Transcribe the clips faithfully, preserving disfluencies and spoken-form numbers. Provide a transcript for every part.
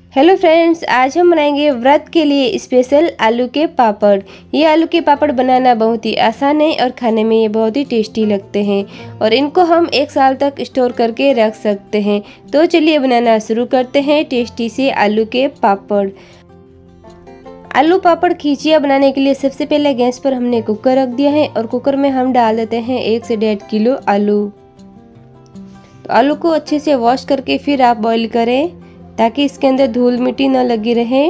Hello friends, आज हम बनाएंगे व्रत के लिए स्पेशल आलू के पापड़। ये आलू के पापड़ बनाना बहुत ही आसान है और खाने में ये बहुत ही टेस्टी लगते हैं और इनको हम एक साल तक स्टोर करके रख सकते हैं। तो चलिए बनाना शुरू करते हैं टेस्टी से आलू के पापड़। आलू पापड़ खिचिया बनाने के लिए सबसे पहले गैस पर हमने कुकर रख दिया है और कुकर में हम डाल देते हैं एक से डेढ़ किलो आलू। तो आलू को अच्छे से वॉश करके फिर आप बॉईल करें ताकि इसके अंदर धूल मिट्टी न लगी रहे।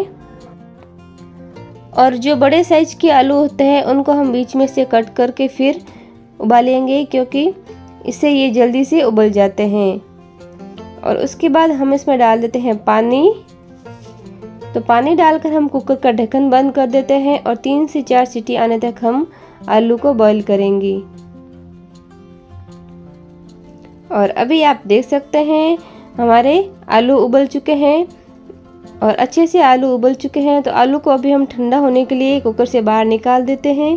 और जो बड़े साइज के आलू होते हैं उनको हम बीच में से कट करके फिर उबालेंगे, क्योंकि इससे ये जल्दी से उबल जाते हैं। और उसके बाद हम इसमें डाल देते हैं पानी। तो पानी डालकर हम कुकर का ढक्कन बंद कर देते हैं और तीन से चार सीटी आने तक हम आलू को बॉईल करेंगे। और अभी आप देख सकते हैं हमारे आलू उबल चुके हैं और अच्छे से आलू उबल चुके हैं। तो आलू को अभी हम ठंडा होने के लिए कुकर से बाहर निकाल देते हैं।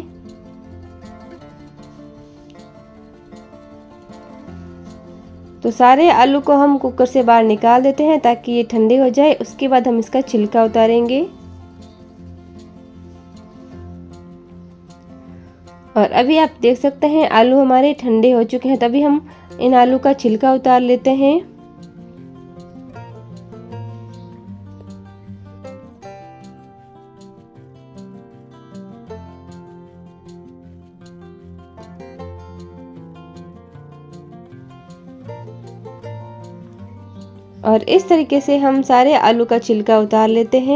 तो सारे आलू को हम कुकर से बाहर निकाल देते हैं ताकि ये ठंडे हो जाए। उसके बाद हम इसका छिलका उतारेंगे। और अभी आप देख सकते हैं आलू हमारे ठंडे हो चुके हैं। तभी हम इन आलू का छिलका उतार लेते हैं। और इस तरीके से हम सारे आलू का छिलका उतार लेते हैं।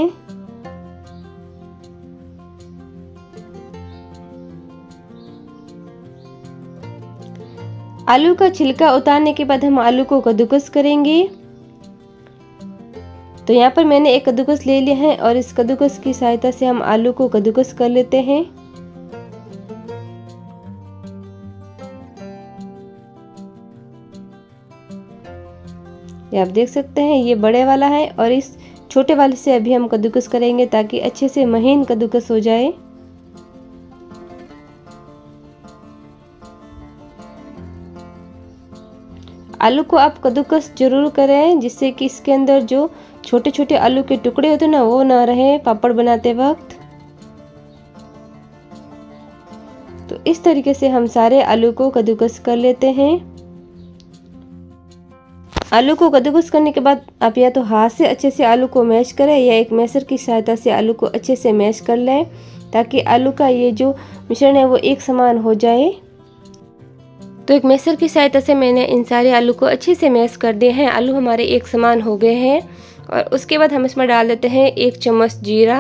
आलू का छिलका उतारने के बाद हम आलू को कद्दूकस करेंगे। तो यहाँ पर मैंने एक कद्दूकस ले लिया है और इस कद्दूकस की सहायता से हम आलू को कद्दूकस कर लेते हैं। ये आप देख सकते हैं ये बड़े वाला है और इस छोटे वाले से अभी हम कद्दूकस करेंगे ताकि अच्छे से महीन कद्दूकस हो जाए। आलू को आप कद्दूकस जरूर करें, जिससे कि इसके अंदर जो छोटे छोटे आलू के टुकड़े होते हैं ना, वो ना रहे पापड़ बनाते वक्त। तो इस तरीके से हम सारे आलू को कद्दूकस कर लेते हैं। आलू को कद्दूकस करने के बाद आप या तो हाथ से अच्छे से आलू को मैश करें या एक मैशर की सहायता से आलू को अच्छे से मैश कर लें, ताकि आलू का ये जो मिश्रण है वो एक समान हो जाए। तो एक मैशर की सहायता से मैंने इन सारे आलू को अच्छे से मैश कर दिए हैं। आलू हमारे एक समान हो गए हैं। और उसके बाद हम इसमें डाल देते हैं एक चम्मच जीरा।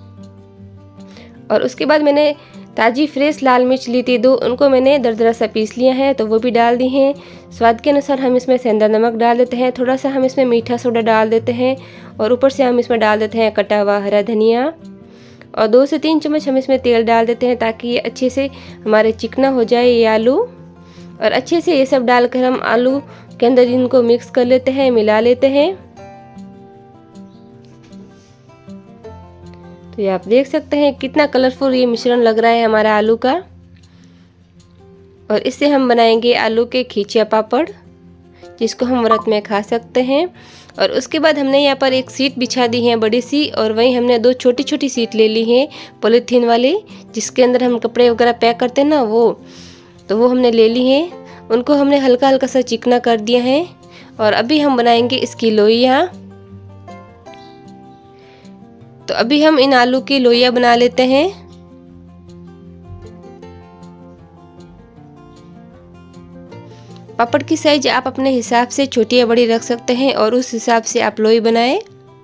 और उसके बाद मैंने ताज़ी फ्रेश लाल मिर्च ली थी दो, उनको मैंने दरदरा सा पीस लिया है, तो वो भी डाल दी हैं। स्वाद के अनुसार हम इसमें सेंधा नमक डाल देते हैं। थोड़ा सा हम इसमें मीठा सोडा डाल देते हैं और ऊपर से हम इसमें डाल देते हैं कटा हुआ हरा धनिया। और दो से तीन चम्मच हम इसमें तेल डाल देते हैं ताकि ये अच्छे से हमारे चिकना हो जाए ये आलू। और अच्छे से ये सब डालकर हम आलू के अंदर इनको मिक्स कर लेते हैं, मिला लेते हैं। तो ये आप देख सकते हैं कितना कलरफुल ये मिश्रण लग रहा है हमारा आलू का। और इससे हम बनाएंगे आलू के खिचिया पापड़, जिसको हम व्रत में खा सकते हैं। और उसके बाद हमने यहाँ पर एक सीट बिछा दी है बड़ी सी, और वहीं हमने दो छोटी छोटी सीट ले ली है पॉलीथीन वाली, जिसके अंदर हम कपड़े वगैरह पैक करते हैं ना, वो तो वो हमने ले ली है। उनको हमने हल्का हल्का सा चिकना कर दिया है। और अभी हम बनाएंगे इसकी लोइयाँ। तो अभी हम इन आलू की लोइयाँ बना लेते हैं। पापड़ की साइज आप अपने हिसाब से छोटी या बड़ी रख सकते हैं और उस हिसाब से आप लोई बनाएं।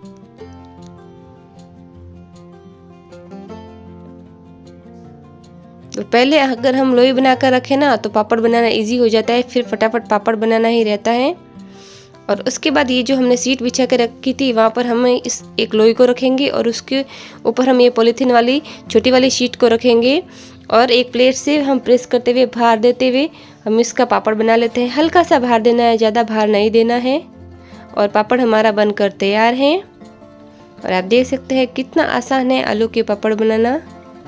तो पहले अगर हम लोई बनाकर रखें ना, तो पापड़ बनाना इजी हो जाता है, फिर फटाफट पापड़ बनाना ही रहता है। और उसके बाद ये जो हमने सीट बिछा के रखी थी, वहाँ पर हम इस एक लोई को रखेंगे और उसके ऊपर हम ये पॉलीथीन वाली छोटी वाली शीट को रखेंगे। और एक प्लेट से हम प्रेस करते हुए भार देते हुए हम इसका पापड़ बना लेते हैं। हल्का सा भार देना है, ज़्यादा भार नहीं देना है। और पापड़ हमारा बनकर तैयार है। और आप देख सकते हैं कितना आसान है आलू के पापड़ बनाना।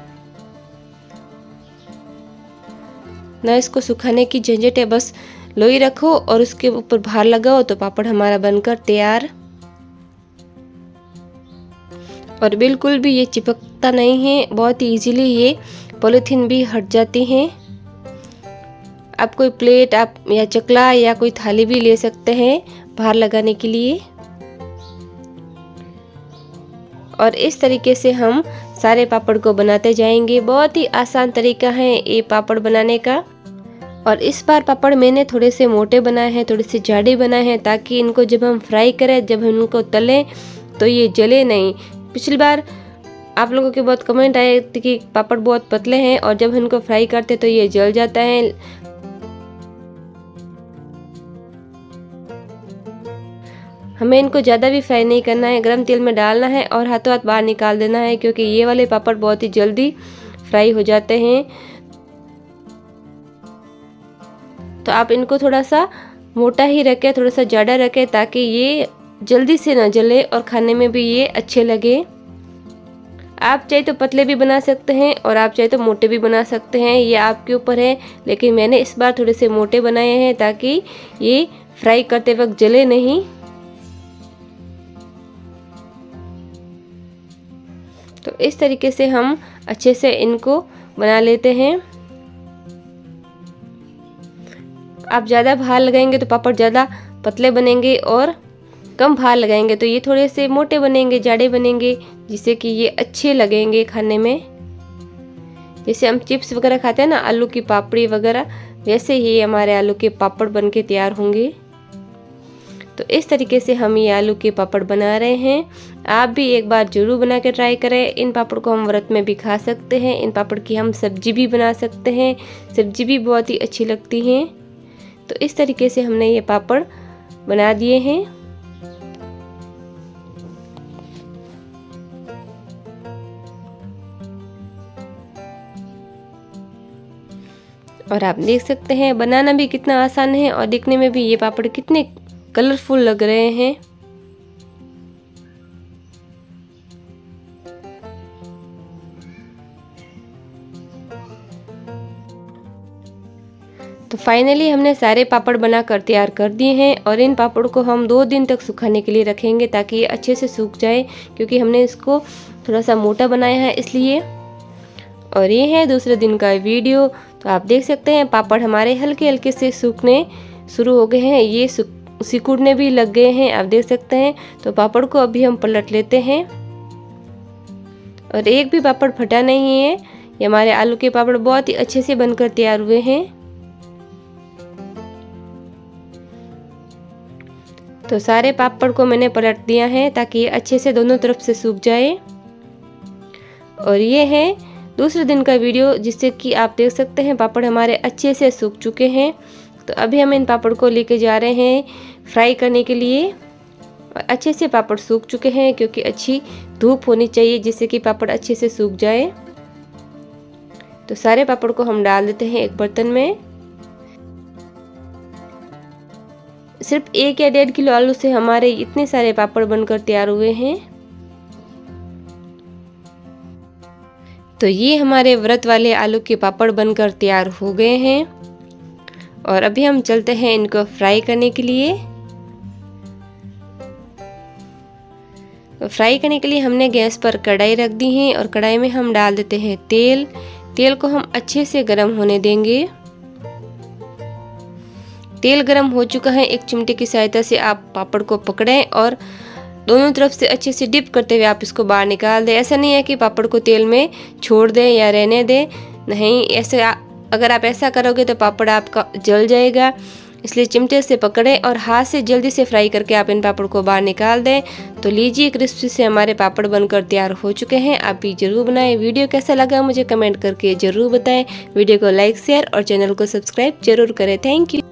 ना इसको सुखाने की झंझट है, बस लोई रखो और उसके ऊपर भार लगाओ तो पापड़ हमारा बनकर तैयार। और बिल्कुल भी ये चिपकता नहीं है, बहुत ही इजीली ये पॉलीथीन भी हट जाती हैं। आप कोई प्लेट आप या चकला या कोई थाली भी ले सकते हैं बाहर लगाने के लिए। और इस तरीके से हम सारे पापड़ को बनाते जाएंगे। बहुत ही आसान तरीका है ये पापड़ बनाने का। और इस बार पापड़ मैंने थोड़े से मोटे बनाए हैं, थोड़े से जाड़े बनाए हैं, ताकि इनको जब हम फ्राई करें, जब हम इनको तलें तो ये जले नहीं। पिछली बार आप लोगों के बहुत कमेंट आए थे कि पापड़ बहुत पतले हैं और जब इनको फ्राई करते तो ये जल जाता है। हमें इनको ज़्यादा भी फ्राई नहीं करना है, गरम तेल में डालना है और हाथों हाथ बाहर निकाल देना है, क्योंकि ये वाले पापड़ बहुत ही जल्दी फ्राई हो जाते हैं। तो आप इनको थोड़ा सा मोटा ही रखें, थोड़ा सा ज़्यादा रखें, ताकि ये जल्दी से ना जले और खाने में भी ये अच्छे लगे। आप चाहे तो पतले भी बना सकते हैं और आप चाहे तो मोटे भी बना सकते हैं, ये आपके ऊपर है। लेकिन मैंने इस बार थोड़े से मोटे बनाए हैं ताकि ये फ्राई करते वक्त जले नहीं। तो इस तरीके से हम अच्छे से इनको बना लेते हैं। आप ज़्यादा भार लगाएंगे तो पापड़ ज़्यादा पतले बनेंगे और कम भार लगाएंगे तो ये थोड़े से मोटे बनेंगे, जाड़े बनेंगे, जिससे कि ये अच्छे लगेंगे खाने में। जैसे हम चिप्स वगैरह खाते हैं ना, आलू की पापड़ी वगैरह, वैसे ही हमारे आलू के पापड़ बनके तैयार होंगे। तो इस तरीके से हम ये आलू के पापड़ बना रहे हैं। आप भी एक बार ज़रूर बना के ट्राई करें। इन पापड़ को हम व्रत में भी खा सकते हैं। इन पापड़ की हम सब्जी भी बना सकते हैं, सब्जी भी बहुत ही अच्छी लगती हैं। तो इस तरीके से हमने ये पापड़ बना दिए हैं। और आप देख सकते हैं बनाना भी कितना आसान है और दिखने में भी ये पापड़ कितने कलरफुल लग रहे हैं। तो फाइनली हमने सारे पापड़ बनाकर तैयार कर दिए हैं और इन पापड़ को हम दो दिन तक सुखाने के लिए रखेंगे, ताकि ये अच्छे से सूख जाए, क्योंकि हमने इसको थोड़ा सा मोटा बनाया है इसलिए। और ये है दूसरे दिन का वीडियो। तो आप देख सकते हैं पापड़ हमारे हल्के हल्के से सूखने शुरू हो गए हैं, ये सिकुड़ने भी लग गए हैं, आप देख सकते हैं। तो पापड़ को अभी हम पलट लेते हैं और एक भी पापड़ फटा नहीं है। ये हमारे आलू के पापड़ बहुत ही अच्छे से बनकर तैयार हुए हैं। तो सारे पापड़ को मैंने पलट दिया है ताकि ये अच्छे से दोनों तरफ से सूख जाए। और ये है दूसरे दिन का वीडियो, जिससे कि आप देख सकते हैं पापड़ हमारे अच्छे से सूख चुके हैं। तो अभी हम इन पापड़ को लेके जा रहे हैं फ्राई करने के लिए। और अच्छे से पापड़ सूख चुके हैं, क्योंकि अच्छी धूप होनी चाहिए जिससे कि पापड़ अच्छे से सूख जाए। तो सारे पापड़ को हम डाल देते हैं एक बर्तन में। सिर्फ एक या डेढ़ किलो आलू से हमारे इतने सारे पापड़ बनकर तैयार हुए हैं। तो ये हमारे व्रत वाले आलू के पापड़ बनकर तैयार हो गए हैं। और अभी हम चलते हैं इनको फ्राई करने के लिए। तो फ्राई करने के लिए हमने गैस पर कढ़ाई रख दी है और कढ़ाई में हम डाल देते हैं तेल। तेल को हम अच्छे से गर्म होने देंगे। तेल गर्म हो चुका है, एक चिमटे की सहायता से आप पापड़ को पकड़ें और दोनों तरफ से अच्छे से डिप करते हुए आप इसको बाहर निकाल दें। ऐसा नहीं है कि पापड़ को तेल में छोड़ दें या रहने दें, नहीं, ऐसे अगर आप ऐसा करोगे तो पापड़ आपका जल जाएगा। इसलिए चिमटे से पकड़ें और हाथ से जल्दी से फ्राई करके आप इन पापड़ को बाहर निकाल दें। तो लीजिए, क्रिस्पी से हमारे पापड़ बनकर तैयार हो चुके हैं। आप भी जरूर बनाएं। वीडियो कैसा लगा मुझे कमेंट करके ज़रूर बताएं। वीडियो को लाइक, शेयर और चैनल को सब्सक्राइब जरूर करें। Thank you.